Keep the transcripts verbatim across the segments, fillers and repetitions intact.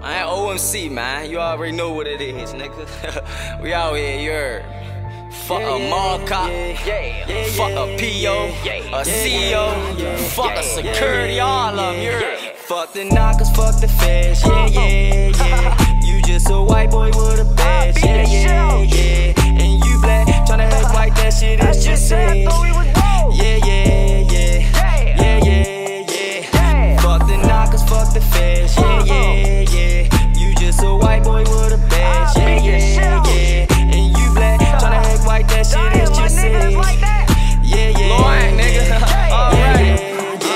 I ain't O M C, man. You already know what it is, nigga. We out here, you heard. Fuck yeah, a mall cop, yeah, yeah, fuck a P O, yeah, a C E O, yeah, fuck yeah, a security, yeah, all of them, you heard. Fuck the knockers, fuck the feds, yeah, yeah, yeah. You just a white boy with a badge, yeah, yeah, yeah. And you black, tryna act like that shit is just sad. Yeah, yeah, yeah, yeah, yeah, yeah. Fuck the knockers, fuck the feds, yeah, yeah, yeah. You just a white boy with a badge, yeah, yeah, yeah. And you black, tryna act like that shit is just sad. Yeah, yeah, Lord, nigga. Alright.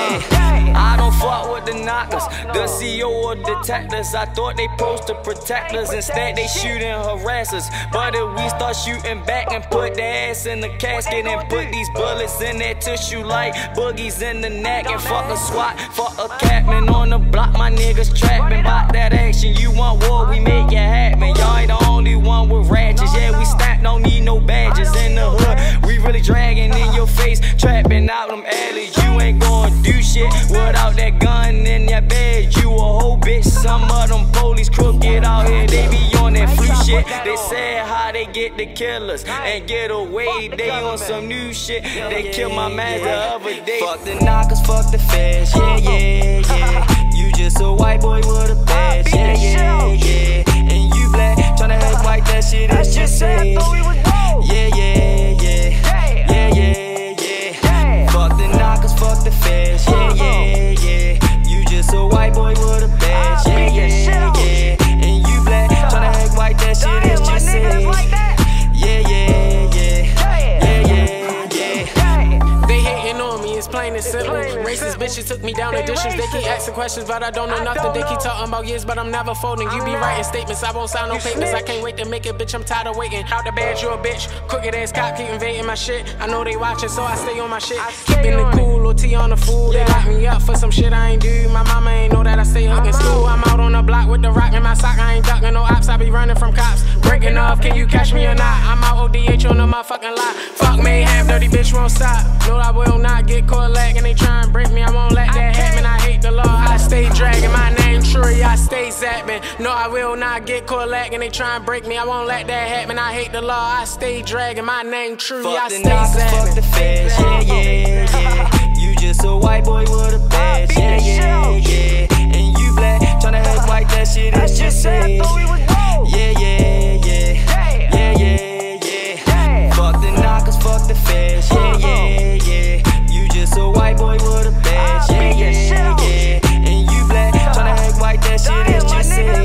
I don't fuck with the knockers, the C E O or detectives. I thought they supposed to protect us, instead they shoot and harass us. But if we start shooting back and put their ass in the casket and put these bullets in their tissue like boogies in the neck, and fuck a SWAT, fuck a captain on the block, my niggas trapping. Bout that action, you want war, we make it happen. Y'all ain't the only one with ratchets, yeah we stack, don't need no badges in the hood. We really dragging in your face, trapping out them alleys. You ain't gonna do shit without that gun in your bed. You a whole bitch. Some of them police crooked out here, they be on that free shit. They said how they get the killers and get away, they on some new shit. They killed my man the other day. Fuck the knockers, fuck the feds, yeah, yeah, yeah. You just a white boy with a badge, yeah, yeah, yeah. And you black, tryna act like that shit is just sad. Yeah, yeah, yeah, yeah, yeah, yeah. Fuck the knockers, fuck the feds, yeah, yeah, yeah. You just a white boy with a badge, yeah, yeah, yeah. And you black, tryna act like that shit is just sad. Yeah, yeah, yeah, yeah, yeah, yeah. They hating on me, it's plain and simple. Racist bitches took me down the dishes. They keep asking questions, but I don't know nothing. They keep talking about years, but I'm never folding. You be writing statements, I won't sign no papers. I can't wait to make it, bitch, I'm tired of waiting. Out the badge, you a bitch. Crooked ass cop keep invading my shit. I know they watching, so I stay on my shit. Keeping it cool, O T on the fool. They lock me up for some shit I ain't do. My mama ain't know that I stay hooking school. I'm out on the block with the rock in my sock. I ain't ducking no ops, I be running from cops. Breaking off, can you catch me or not? I'm out O D H on the motherfucking lot. Fuck me, half dirty bitch won't stop. No, I will not get caught lacking. They try and break me, I won't let that happen. I hate the law, I stay dragging. My name Tree, I stay zapping. No, I will not get caught lacking. They try and break me, I won't let that happen. I hate the law, I stay dragging. My name Tree, I stay zapping. Fuck the feds, yeah, yeah, yeah. You just a white boy with a badge, yeah, yeah, yeah. And you black, tryna act like that shit is just sad. Yeah, yeah, yeah, yeah, yeah, yeah. Fuck the knockers, fuck the feds, yeah, yeah, yeah. You just a white boy with a badge, yeah, yeah, yeah. And you black, tryna act like that shit is just sad.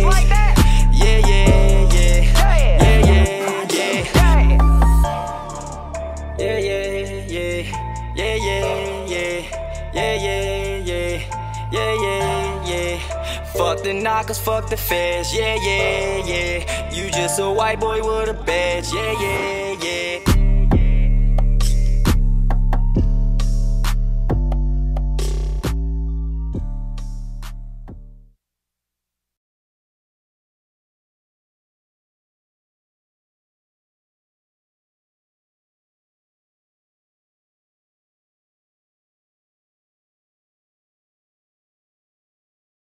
Yeah, yeah, yeah, yeah, yeah, yeah. Yeah, yeah, yeah, yeah, yeah, yeah, yeah, yeah, yeah, yeah, yeah, yeah. Fuck the knockers, fuck the feds, yeah, yeah, yeah. You just a white boy with a badge, yeah, yeah, yeah.